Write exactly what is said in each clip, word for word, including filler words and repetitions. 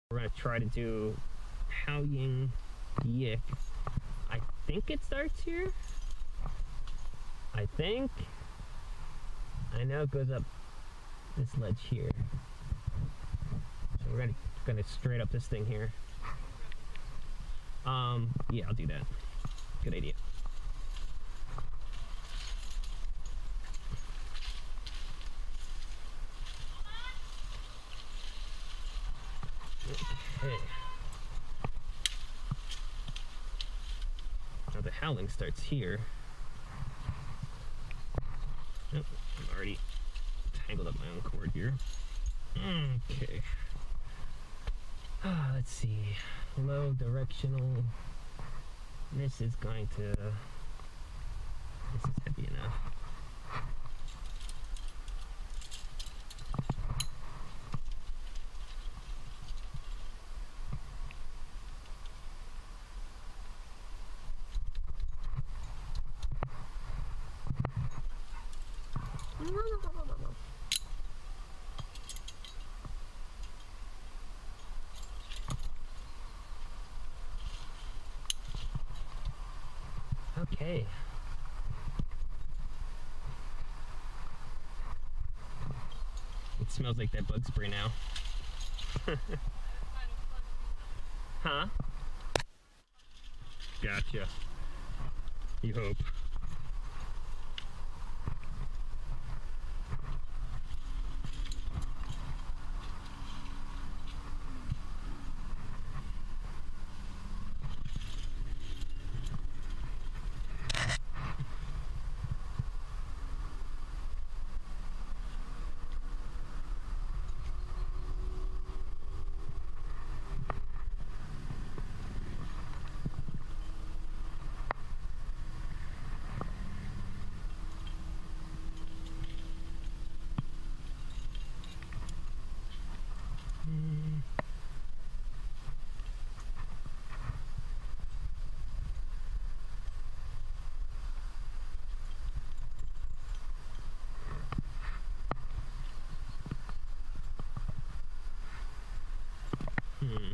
We're gonna try to do howling Yick. I think it starts here. I think. I know it goes up this ledge here. So we're gonna gonna straight up this thing here. Um, yeah, I'll do that. Good idea. Okay. Now the howling starts here. Oh, I'm already tangled up my own cord here. Okay. Ah, let's see. Low directional. This is going to. This is heavy enough. Okay. It smells like that bug spray now. Huh? Gotcha. You hope. Hmm.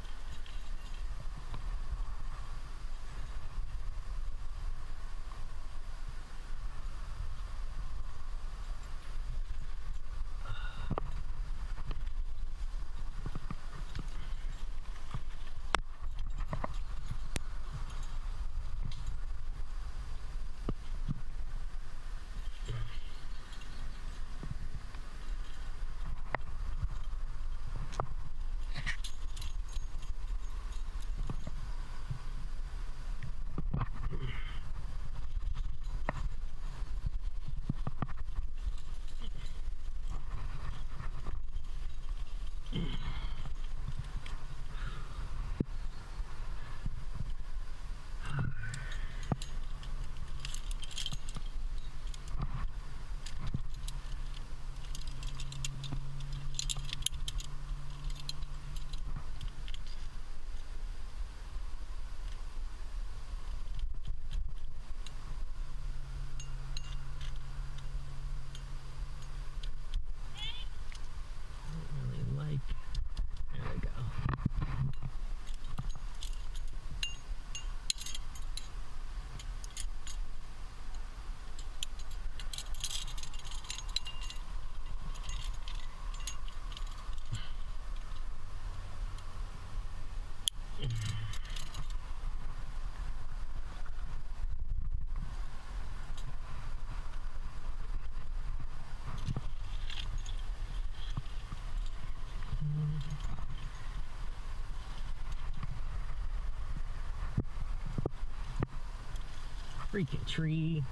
Freaking tree.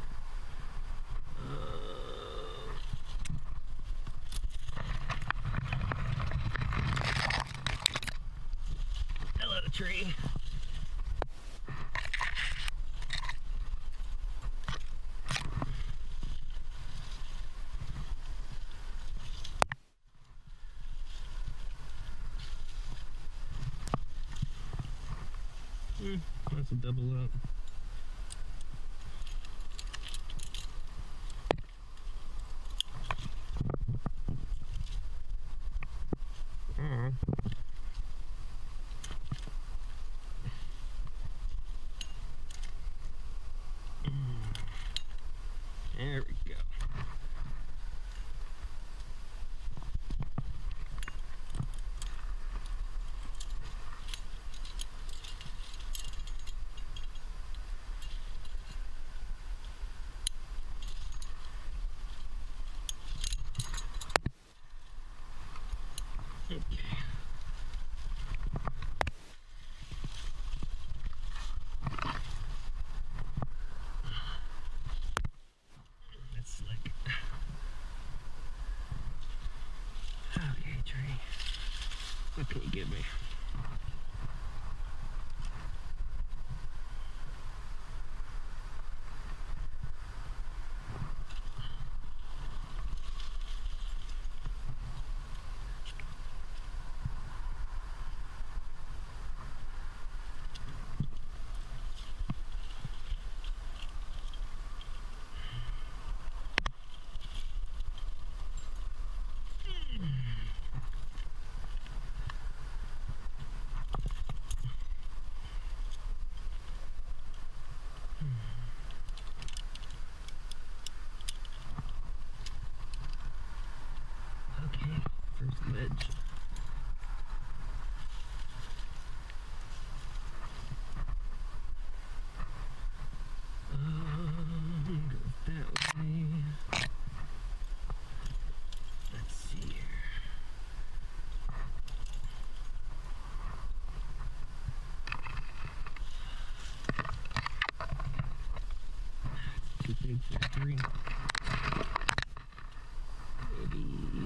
Uh, hello, tree. Hmm, that's a double up. What can you give me? Okay, first ledge. Um, goes that way. Let's see here. Too big for three. Maybe.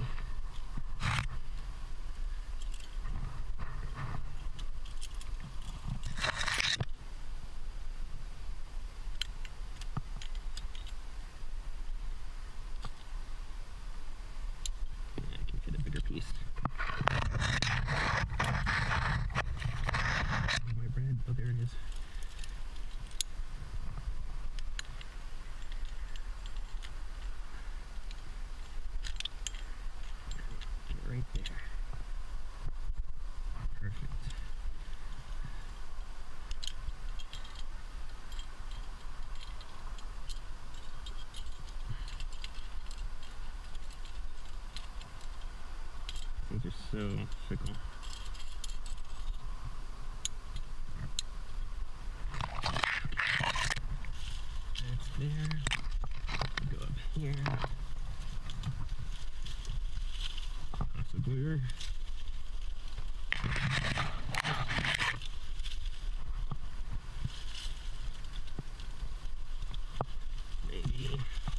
Yeah, I can fit a bigger piece. My bread. Oh, there it is. Right there. Perfect. These are so fickle. That's there. Go up here. Possibly. Maybe.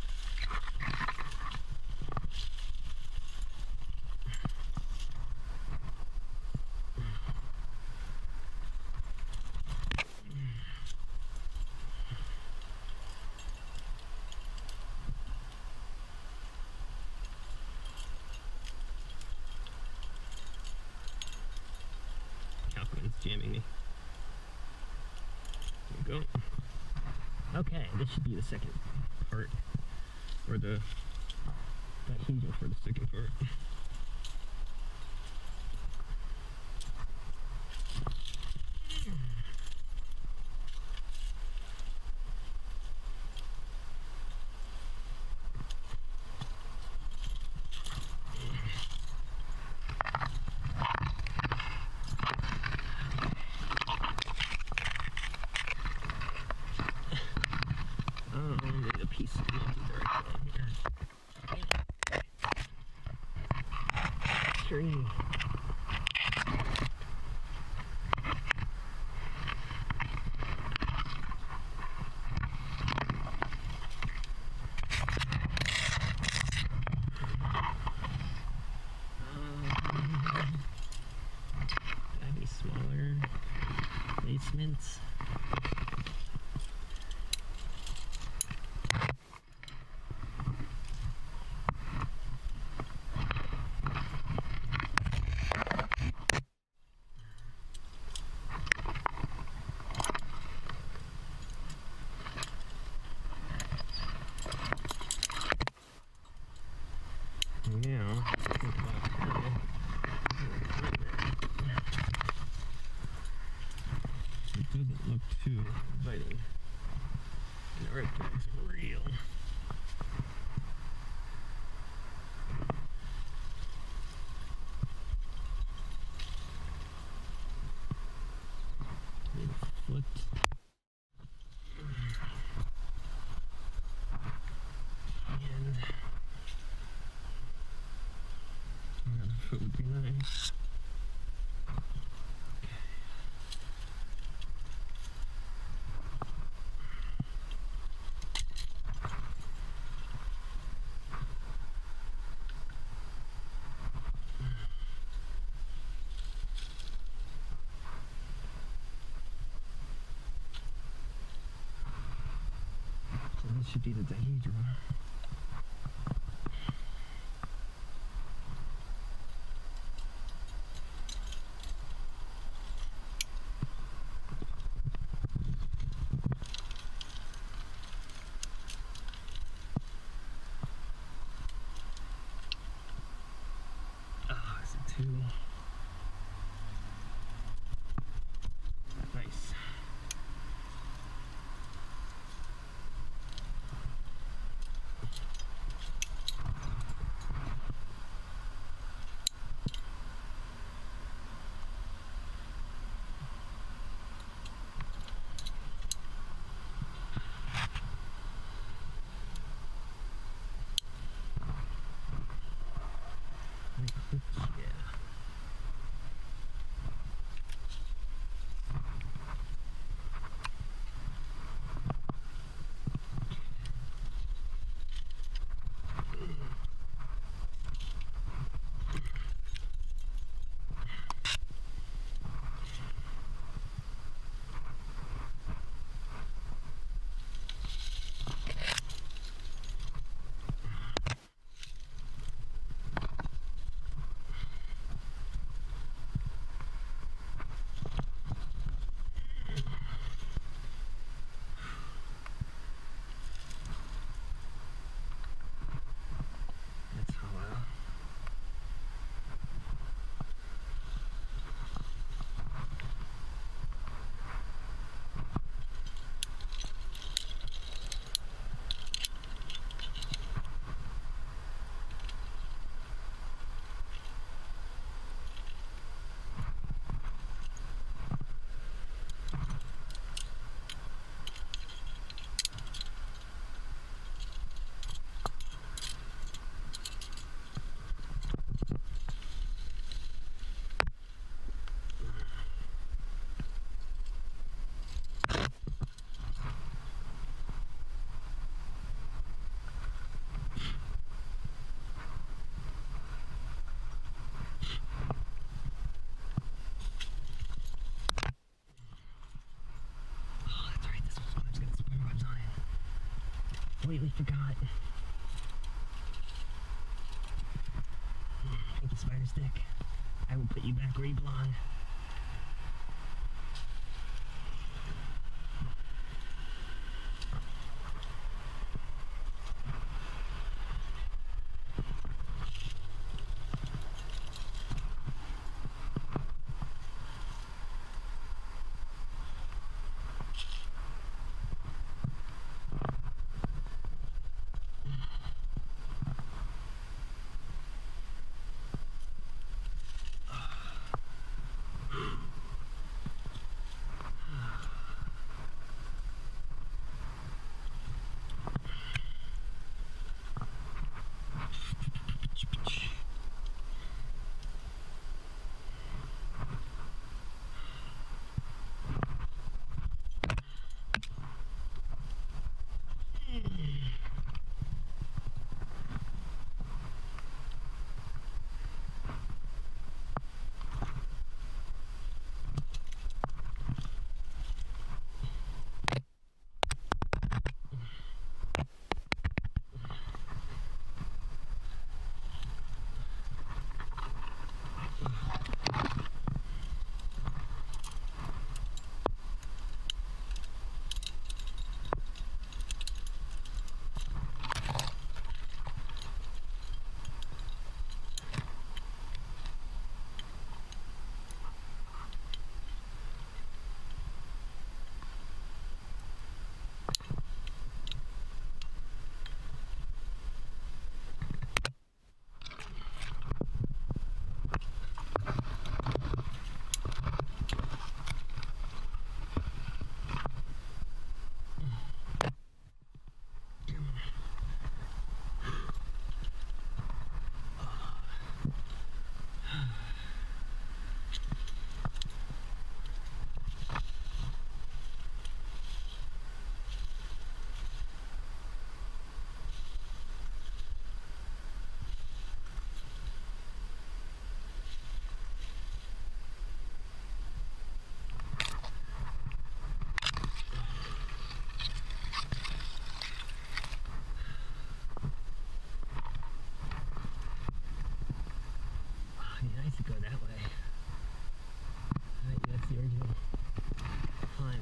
Calculation's jamming me. There we go. Okay, this should be the second part, or the adhesion for the second part. Oh, maybe the piece of the right down here. Tree. Maybe smaller basements. Now, think about how it doesn't look too inviting. And the earth is real. Maybe a foot. And another foot would be nice. This should be the dihedral. Oh, is it two? Nice. Yeah. That's hollow. Completely forgot. Thank you, spider stick. I will put you back where you belong.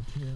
too.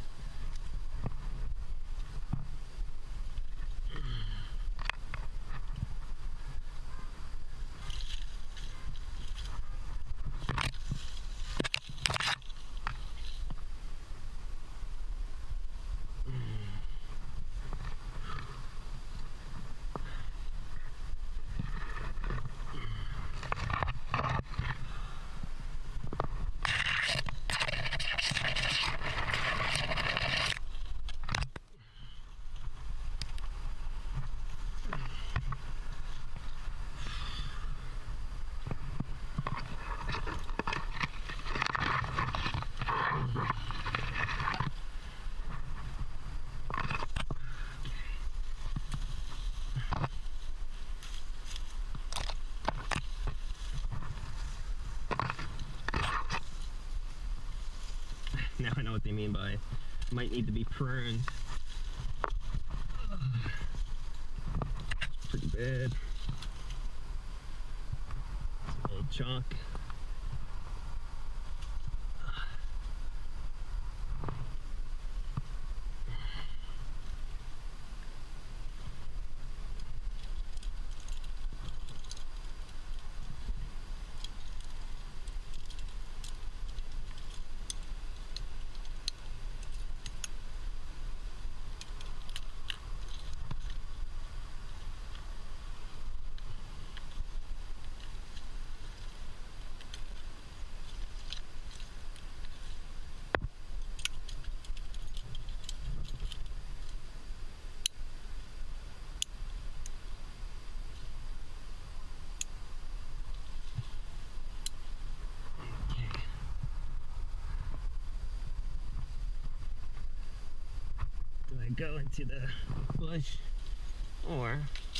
Now I know what they mean by might need to be pruned. It's pretty bad. It's a little chalk. Do I go into the bush or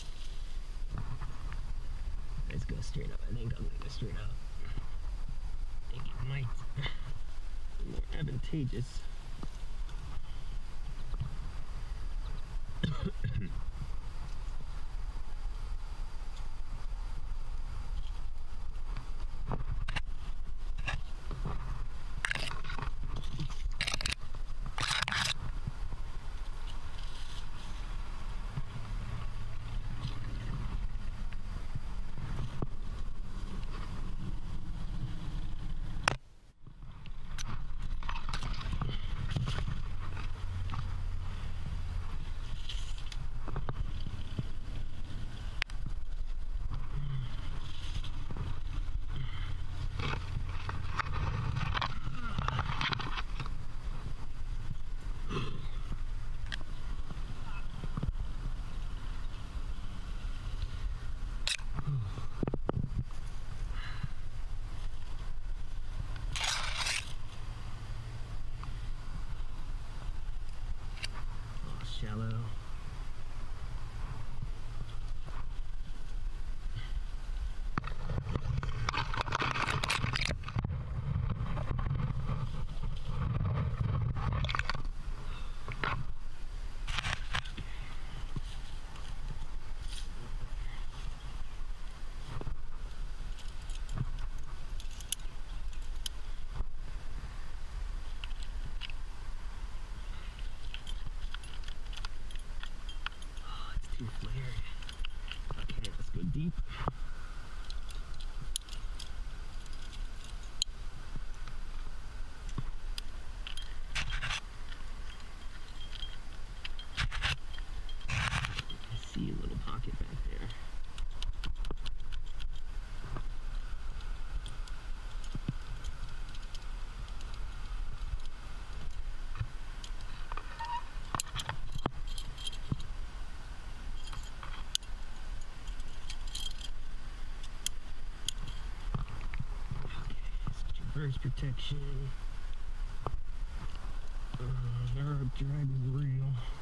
let's go straight up? I think I'm gonna go straight up. I think it might be more advantageous. Shallow. Okay, let's go deep. I see a little pocket back there. Burst protection. Uh, herb drag is real.